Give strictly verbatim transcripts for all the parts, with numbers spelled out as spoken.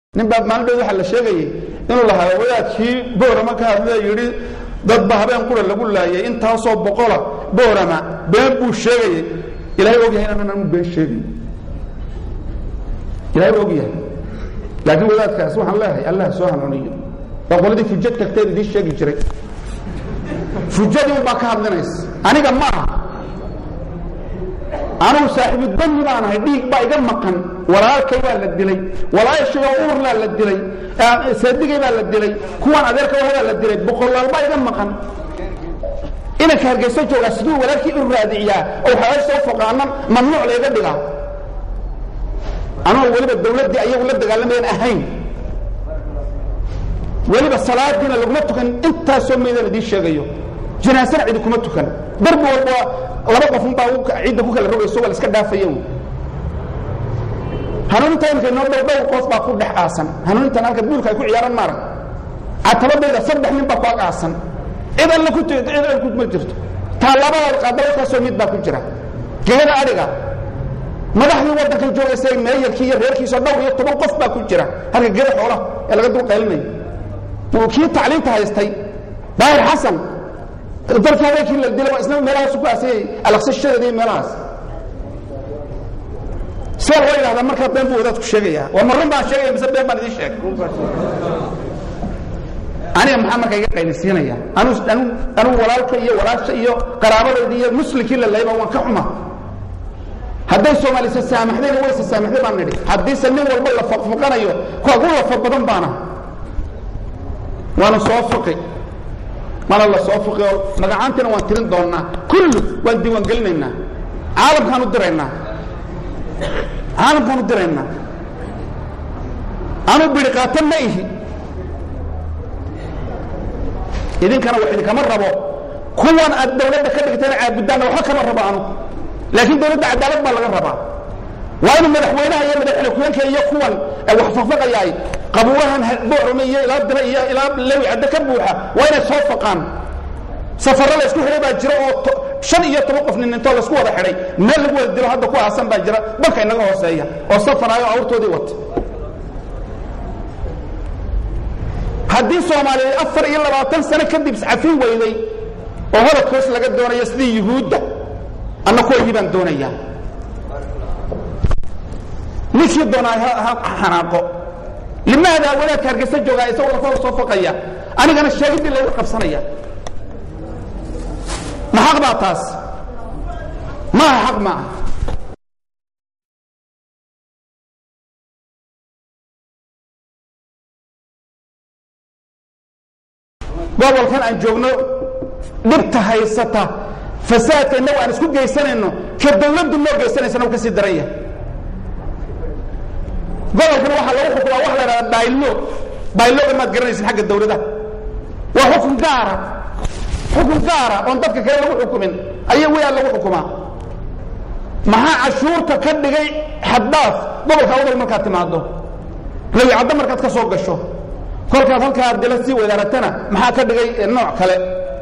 ninba maaldo waxa la sheegay inuu la hayo wadaadkii boorama ka hadlay yiri dad ba habeen qura lagu laayay inta soo boqola boorama been buu sheegay ilaahay og yahay inaan been sheegay ilaahay og yahay laakiin wadaadkaas waxaan leeyahay Allah soo hanuuniyo boqoladii fujad tagtay idin sheegi jiray fujadu ba ka hadlanays aniga ma أنا صاحب الدنيا أنا هديك بايدا مكان ولا كيبا للدلي ولا يشيء أور لا للدلي صدقي با للدلي كوان أدرك ولا للدلي بقول الله بايدا مكان إنا كهرجسة جو أسدو ولكن الرادعية أو حاجة سوف قانا ممنوع لي قدها أنا ولي بالدولة دي أيه ولد قال لي أنا أهين ولي بالصلاة دينا لقمتك أنت سمي ذا دي الشيء جناسة عندكم تكن ضرب والله laba qof un baa ciid ku kala rogayso wala iska dhaafayo hanuunta inta noo dhow qof baa ku dhex aasan hanuunta halka buulka ay ku ciyaaran maar atabada saddex nin baa ku aasan idan la ku teedo idan ku ma jirto talabada qadar ka soo mid baa ku jira geeda adiga madaxdii wadanka joogaysay meeyarkii iyo reerkiisa dhowr iyo toban qof baa ku jira halka geeda xoolo ee laga dul qeylnay oo kii tacliinta haystay daahir xasan dalka halkii la dilay isna meelaha ku aasay alaqsashadii meelahaas soo wayraada marka been buu dadku sheegaya waa marun baa sheegay mise been baan idin sheegay ani maxamed ka qaynisiinaya anu anu anu walaalka iyo walaasha iyo qaraabadooda iyo muslimkii la leeyba waan ka xuma haday Soomaaliya saamaxday way saamaxday baan nidhi hadii sanin walba la faqfaqanayo ku ugu la faqbadan baana waana soo faqay ما الله صوفق مقعانتنا وانترين دوننا كل وان ديوان قلنا عالم كانوا درينا عالم كانوا درينا أنا برقاتنا إيه إذن كانوا وحيد كمان ربو كوان الدولة كده كتير عبدان وحكم الربا عنه لكن دولة عدالة ما لغا الربا وأنا مدحوينها هي مدحوين كي يكون وحفظنا جاي قبوها بعرمية إلى درية إلى لوي عند كبوها وين صفقان سفر الله يسكو حريبا جراء شنية توقف من انتو لسكو هذا حري ما اللي قوة الدلو هذا كو عصام باجراء بلقى إنه هو سيئة وصفر هاي عورتو دي وات حديث سومالي أفر إلا باتن سنة كدي بسعفين ويلي وهذا كويس لقد دونا يسلي يهود أنا كو يجيبان دونا إياه ليش يدونا حناقو لماذا ولا كارجس جوجا يسوي ولا صفقية أنا كان الشاهد اللي يوقف صنية ما حق بعطاس ما حق معه قبل كان عن جوجنا لبتها يسطا فساد إنه أنا سكوت جيسان إنه كدولة دمر جيسان إنه كسي درية قبل كان واحد لو حكم واحد بايلو بايلو ما تقرنيش حق الدولة ده وحكم قارة حكم قارة وانتبك كلا لو حكمين أي ويا لو حكمها مها عشور تكدقي حداث قبل كان أول مركات معده لو يعدم مركات كسوق الشو كل كان فلك هردلسي وإدارتنا مها كدقي النوع كله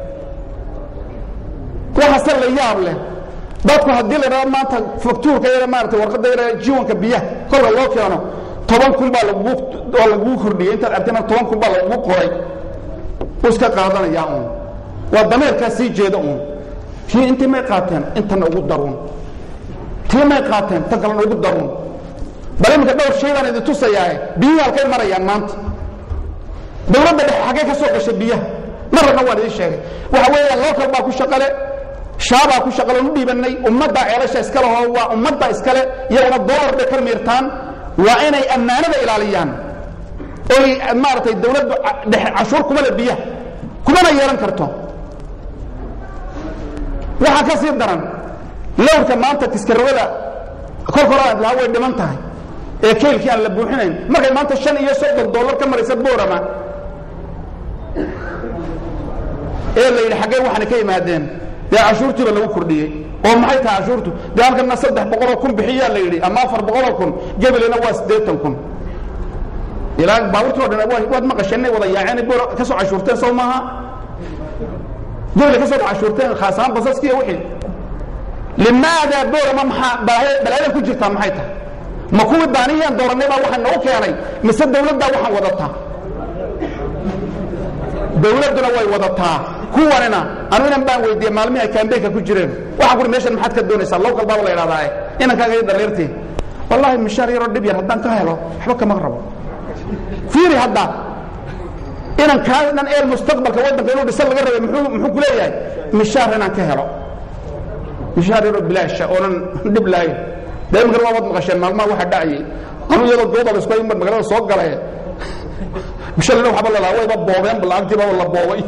وحصل لي يابله dadku hadii la raayo maanta faktuurka yar maarta warqada yar jiwanka biyaha kor loo keeno toban kun baa lagu oo lagu kordhiyay inta artana toban kun baa lagu qoray uska qaadanaya uun waa dameerka sii jeeda uun tii inta ma qaateen inta ugu daruun tii ma qaateen ta kale ugu daruun balamka dhowr sheegan idin tusayaa biyaha halkay marayaan maanta dawladda xagee ka soo gashay biyaha marna waa idin sheegay waxa weeyaan loo kala baa ku shaqale shaaba ku shaqalo u dhiibanay ummadda ceelasha iskala oo waa ummadda iskale iyaguna dollar bay karmeertaan waa inay ammaanada ilaaliyaan oo maartay dawladdu cashuur kuma la biyaha kuma yeelan karto waxa ka sii daran lowrka maanta tiskarwada korkoraad la way dhiman tahay ee keelkii aan la buuxinayn markay maanta shan iyo soddon dollar ka maraysa boorama ee la yiri xagee waxna ka yimaadeen يا عشورتي بلو كردية أو ما هي تعشورته ده أنا كنا صدق بقولكم بحياة ليلي أما فر بقولكم جبل نواس ديتكم إلى باورتو ده نواس واحد ما قشني ولا يعني بور كسر عشورتين صومها دول كسر عشورتين خاصان بس كي وحيد لماذا بور ما مح بلا بلا كل جرت ما هيته ما كوي دانيان دورني ما وحنا وكاني مس الدولة دا وحنا وضعتها دولة دنا وي وضعتها كواننا أنا من بان ويدي معلمي كان بيك كجرين وأقول ماشي المحط كدوني صار لو قلبه ولا يراضي إنا كاجي دليرتي والله مشاري رد بير هدان كهلو حبك مغرب فيري هدا إنا كان إيه المستقبل كودنا كانوا بيسال غير محو محو كليه مشاري أنا كهلو مشاري رد بلاش أو ندب لاي دائما غير ما مقشن ما واحد داعي أنا يلا الجوضة بس كويس من مقالة صوت قليه مش اللي لو حبل الله ويبقى بوبين بالعكس بقى ولا بوبي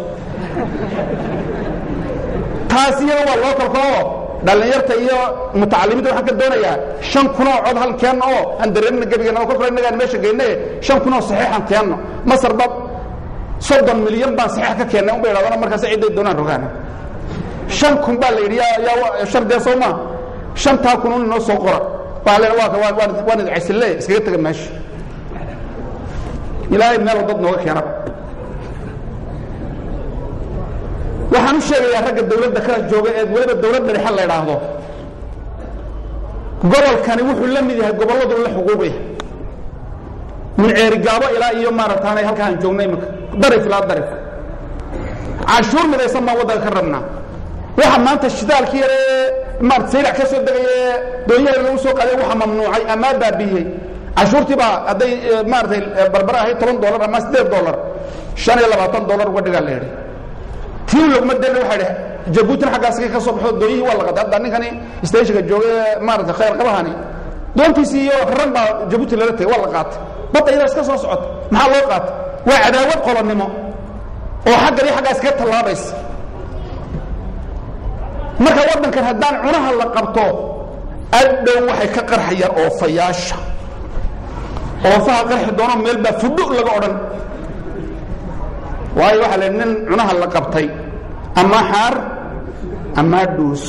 تاسيا والله كركوه dhalinyarta iyo mutacalimiinta waxa ka doonaya shan kun oo cod hal keen oo aan dareemin gabiga oo kale inaga meesha geynay shan kun oo saxiixan keeno masar dad soddon milyan baa saxiix ka keenay oo beeradana markaas ciiday doonaan rogaana shan kun baa la yiriyaa yaa shardiya Sooma shan ta kun oo soo qora baa la waa waa waa cisilay iskaga taga meesha ilaahay meel dad nooga keenay waxaan u sheegayaa ragga dawladda ka jooga ee waliba dawladda xal la yiraahdo gobolkani wuxuu la mid yahay gobolada la xuquuqay min ceerigaabo ilaa iyo maarataanay halkaan joognay marka darif la darif cashuur midaysan ma wada ka rabna waxa maanta shidaalkii yare maartay ka soo dagay doonyaha lagu soo qaday waxa mamnuucay ama baabiyay cashuurtii baa haday maartay barbara ahay toban dollar ama siddeed dollar shan iyo labaatan dollar uga dhiga leeyahay tii loo madal waxa Jabuuti xaqaasii ka soo baxo dooyii wala qadada ninkani station-ka joogay maarta khayr qabahani doontiisi iyo ramba Jabuuti la ratay wala qaat badayda iska soo socod maxaa loo qaat waa cadaawad qolonimo oo xaqari xaqaas ka talaabays marka wadankan hadaan cunaha la qabto addow waxay ka qarxayaan oo fayaasha oo faha qarxi doono meel ba fudu laga oran waayo waxa la nin cunaha la qabtay ama xaar ama dus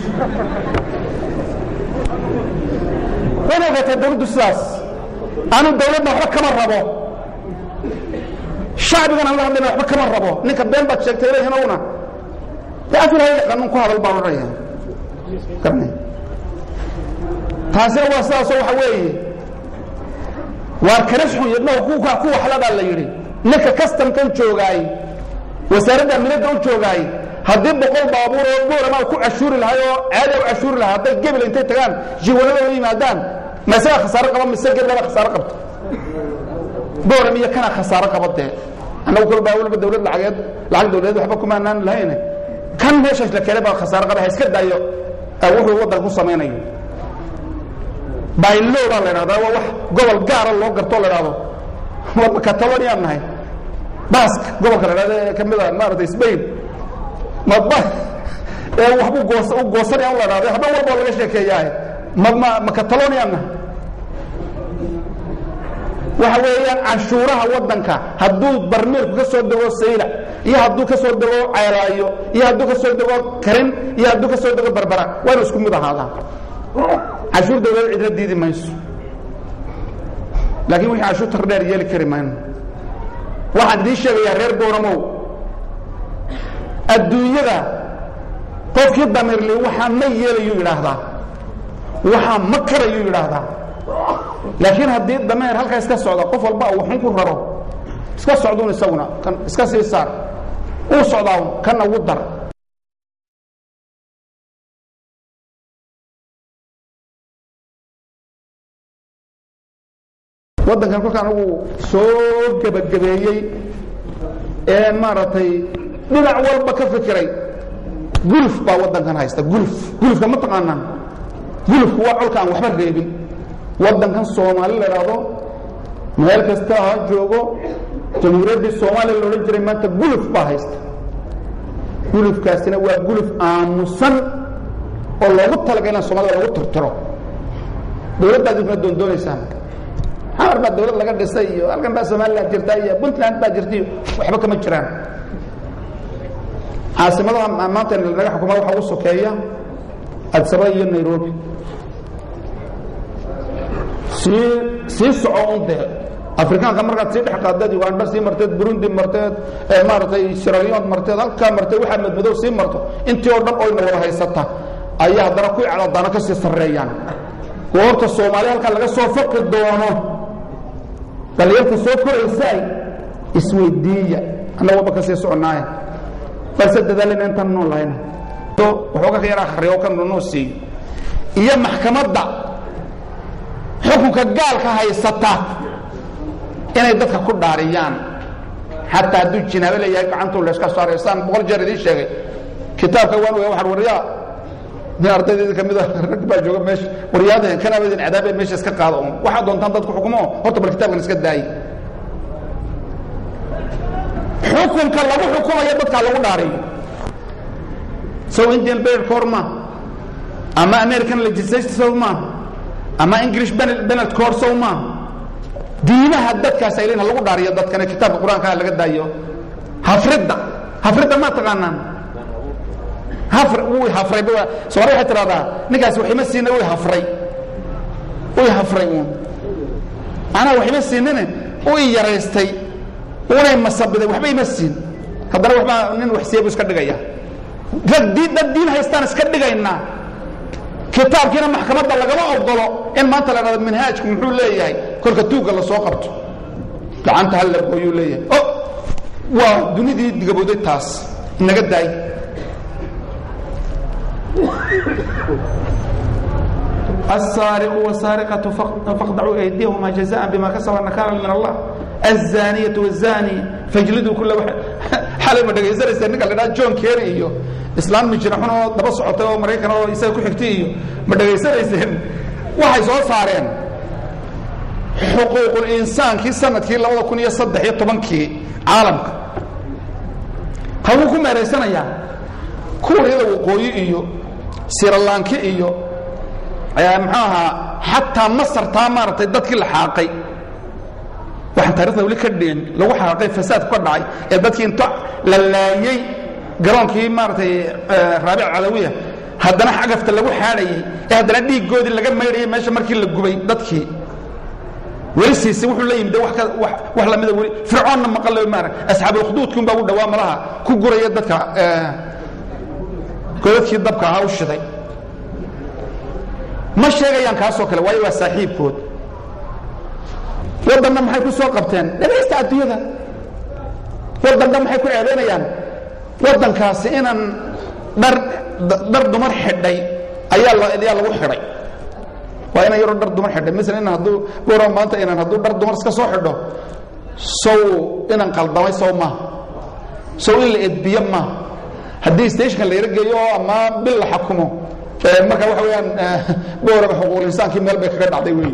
wana gata dawladdu saas anu dawladna wax kama rabo shacbigana la hadlay wax kama rabo ninka been baad sheegtay leeyahna una taasir hay qanun ku hadal baa waraya karnay taasir waa saas waxa weeye war karashu yadna ku ku waxlada la yiri ninka custom kan joogay wasaaradda amniga oo joogay hadii boqol baabuur oo boorama ku cashuuri lahayo aad u cashuuri lahaa haday gabal intay tagaan jiwalada oo yimaadaan masala khasaaro qaba mise gabal khasaaro qabto booramiya kana khasaaro qabade anagu kul baawul dawlad lacageed lacag dawladeed waxba kuma aanan lahayn kan meesha la kale baa khasaaro qaba iska daayo wuxuu wadan ku sameeyay baylo baa la yiraahdaa wax gobol gaar ah loo garto la yiraahdo waa Catalonia nahay bask gobolka la yiraahdo kamida maartay Spain ma ba ee waxbu goos u goosan aan la yiraahdo hada walba laga sheekeeyay ma ma Catalonia nahay waxa weeyaan cashuuraha wadanka haduu barmeelku ka soo dago sayla iyo haduu ka soo dago ceelaayo iyo haduu ka soo dago karin iyo haduu ka soo dago barbara waa isku mid ahaadaan cashuur dawladda cid diidi mayso laakiin wixii cashuur tardheer yeeli kari maan waxaan dii sheegay reer Booramo adduunyada qofkii damirli waxa ma yeelayo yiraahdaa waxa ma karayo yiraahdaa laakiin hadii dameer halka iska socdo qof walba uu xun ku raro iska socdoon isaguna kan iska sii saar uu socdaa kana ugu dar wadankan ku kaan uu soo gabagabeeyay ee maartay dhinac walba ka fikiray gulf baa wadankan haysta gulf gulfka ma taqaanaan gulf waa colka aan waxba reebin wadankan Soomaaliya leeyahay meel kasta ha joogo jamhuuriyadda Soomaaliya loo jiray maanta gulf baa haysta gulfkaasina waa gulf aamusan oo loogu talagalay Soomaaliya lagu tirtiro dawladda dib doon doonaysan حرب الدولة لقى دسيو halkan baa Soomaaliya jirtay Puntland baa jirtay waxba kama jiraan caasimadaha maanta laga xukumo waxa uu sokeeya Addis Ababa iyo Nairobi si si soconde Afrikaanka markaad si dhex qaadad Uganda si marteed Burundi marteed ee maartay Sierra Leone marteed halka martay waxa madmadow si marto intii oo dhan oo wada haysata ayaa hadana ku calaadana ka sii sareeyaan goorta Soomaaliya halka laga soo faqi doono daliyada soo koraysay isweydiiya annagu ba ka sii soconaay balse dadaalina intaan noo lahayn to wuxuu ka yara akhriyo kan noo sii iyo maxkamadda xukunka gaalka haysata inay dadka ku dhaariyaan hatta duu jinaabo leeyahay gacantu la iska saaraysan boqol jeer idin sheegay kitaabka waan way wax wariyaa min ardayda kamida rag baa jooga meesh wariyaadaha kana wadin cadaabay meesha iska qaado waxa doontaan dadku xukumo horta bal kitaabkan iska daay xukunka lagu xukumayo dadka lagu dhaariyo soo Indian Penal Code ma ama American legislation ma ama English Penal Code soo ma diinaha dadka sayleena lagu dhaariyo dadkana kitaabka Quraanka laga daayo hafrida hafrida ma taqaanaan hafr uu hafray baa soo waxa tirada ninkaas wixii ma siinay uu hafray uu hafray ana wixii ma siinay uu yareystay uu masabiday waxba ma siin hadana waxba nin wax siiyay iska dhigaya dadii dadin haystaan iska dhigayna kitaabkiina maxkamadda laga ogolo in maanta la raad manhajku muxuu leeyahay kulka tuuga la soo qabto gacanta hal la booyo leeyahay oo waa dunidii digabooday taas naga daay السارق والسارقة فاقطعوا أيديهما جزاء بما كسبوا نكالا من الله الزانية والزاني فاجلدوا كل واحد حالي ما دغيسر سنك لا جون كيري iyo islaan mijraxno daba socotay oo Mareykan oo isaga ku xigtay iyo ma dhageysanaysan waxay soo saareen xuquuqul insaanki sanadkii laba kun iyo saddex iyo toban-kii caalamka hawo ku meeraysanaya kuuriyada waqooyi iyo Sri Lanka iyo ayaa maxaa hatta Masar taamartay dadkii la xaaqay waxaan taariikhda wali ka dhigin lagu xaaqay fasaad ka dhacay ee dadkii inta la laayay garoonkii maartay Raabic Calawiya haddana xagafta lagu xaadayay ee haddana dhiigoodii laga meeray meesha markii la gubay dadkii wali siisi wuxuu leeyahay wax wax la mid ah wali fircoonna maqalay maar asxaabul xuduudkii baa u dhawaa malaha ku guraya dadka goobtii dabka ah u shiday ma sheegayaan kaasoo kale way waa saaxiibkood wadana maxay ku soo qabteen dhageysta adduunyada wadana maxay ku ceebeynayaan wadankaasi inaan dar dar dumar xidhay ayaa la idiyaa lagu xidhay waa inay yaro dar dumar xidhay misan in haduu gooro maanta inaan haduu dar dumar iska soo xidho soo inaan qaldamay soo ma soo in la edbiyo ma haddii station la yarageeyo ama bil la xukumo marka waxa weeyaan booraba xuquuqul insaanki meel bay kaga dhacday weey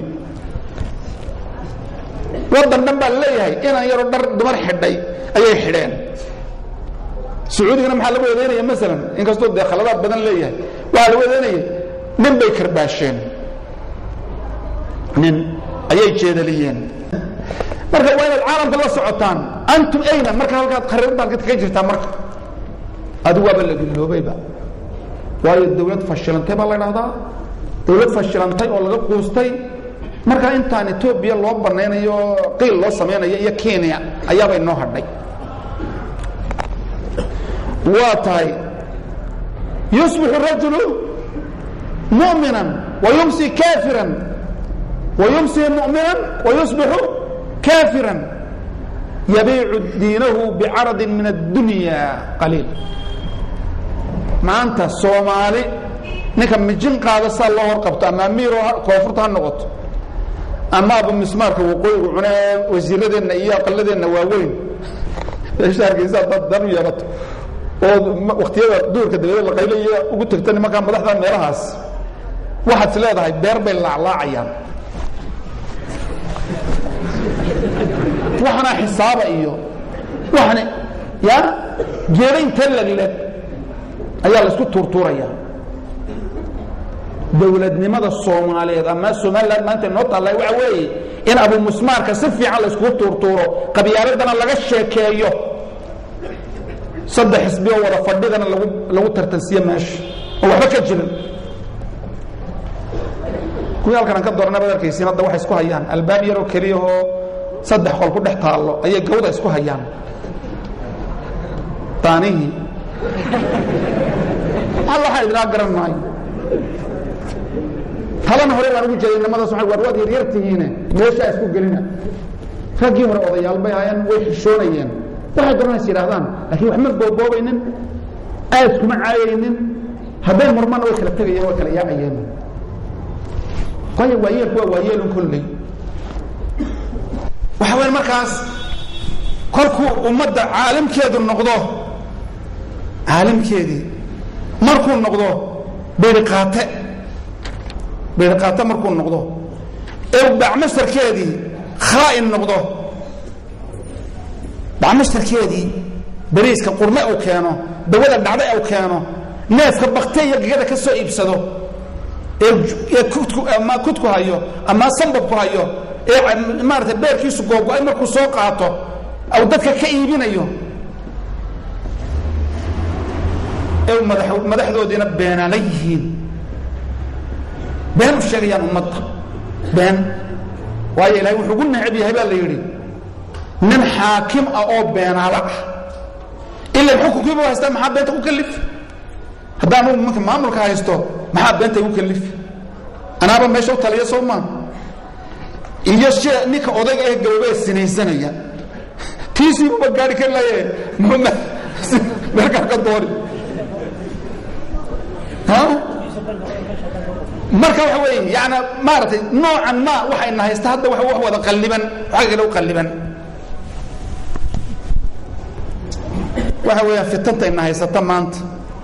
wadan dhan baa leeyahay inaan yaro dhar dumar xidhay ayay xidheen Sacuudigana maxaa lagu wadeynaya midalan in kasto de khaladaad badan leeyahay waa la wadeynaya nin bay karbaasheen nin ayay jeedaliyeen marka waa inaad caalamka la socotaan antum ayna marka halkaad khariidad ka jirtaa marka adigu waa la giloobayba waayo dawlad fashilantay baa la yiraahdaa dawlad fashilantay oo laga quustay marka intaan Ethiopia loo baneynayo qeyl loo sameeyo iyo Kenya ayaa bay noo hadhay waatay yusbihu rajulu mu'minan wa yumsi kafiran wa yumsi mu'minan wa yusbihu kafiran yabi'u dinahu bi'arad min ad-dunya qalil maanta Soomaali ninka mijin qaada sal loo horqabto ama miiro koonfurta noqoto ama abu mismaarka waqooyi cunaa wasiiradeena iyo aqaladeena waaweyn ishaarkiisa dad u yarato oo waqtiyada duurka dawladda la qayliyo ugu tagtay marka madaxda meelahaas waxaad leedahay beer bay laaclaacayaan waxana xisaaba iyo waxana ya jeerin talagleed ayaa la isku turturaya dawladnimada Soomaaliyeed ama Soomaaliland maanta noo talay waxa weeye in abu musmaarka si fiican la isku turturo qabiyaaladana laga sheekeeyo saddex xisbiyo wada fadhidana lagu lagu tartansiyo meesha oo waxba ka jirin kuwa halkan ka doorna badarkiisina hadda wax isku hayaan albaab yar oo kaliya oo saddex qol ku dhex taalo ayay gowda isku hayaan taanihi Allah ha idraa garan maayo talana hore waan ugu jeeday namada soo war wad yar tihiina meesha isku galina ragii hore odayaal bay hayaan way xishoonayeen waxay garanaysa yiraahdaan laakiin wax ma booboobaynin aad kuma caayaynin haday murmana way kala tagayeen way kala yaacayeen qoyo waayeel kuwa waayeel kulli waxa weyn markaas kolku ummadda caalimkeedu noqdo caalimkeedii markuu noqdo beeriqaate beeriqaate markuu noqdo ee bacmasharkeedii khaa'in noqdo bacmasharkeedii bariiska qurme uu keeno dawada dhacday uu keeno neefka bakteeya gagada ka soo iibsado ee kudku ama kudku hayo ama sanbabku hayo ee maartay beerkiisu googo'ay markuu soo qaato aw dadka ka iibinayo ee madaxdoodina beenaala yihiin been u sheegayaan ummadda been waayo ilaahay wuxuu ugu necab yahay baa la yidhi nin xaakim ah oo beenaala ah ila xukunkiiba haysta maxaa beenta ku kalif haddaan uu marka maamulka haysto maxaa beenta ku kalif anaaba meesha u taliya soo maa iyo shee ninka odayga ee gabadha sinaysanaya tiisi ma gaari ka laayay muhammad marka ka doori ha marka waxa weey yaana maartay noocan ma waxa in haysta hadda wax wax wada qalliban waxa kale u qalliban waxa weey fitanta in haysata maanta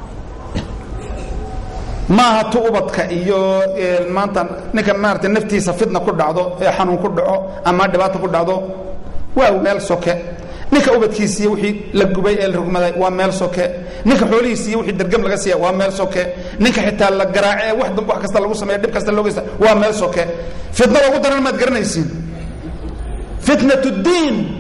ma ha tuubadka iyo maanta ninka maartay naftiisa fitna ku dhacdo ee xanuun ku dhaco ama dhibaato ku dhacdo waa meel soke ninka ubadkiisa wixii la gubay ee rugmaday waa meel soke ninka xoolihiisa wixii dargam laga siiyay waa meel soke ninka xitaa la garaacay wax wax kasta lagu sameeyo dib kasta loo geystay waa meel soke fitna ugu daran ma garanaysiin fitnatu diin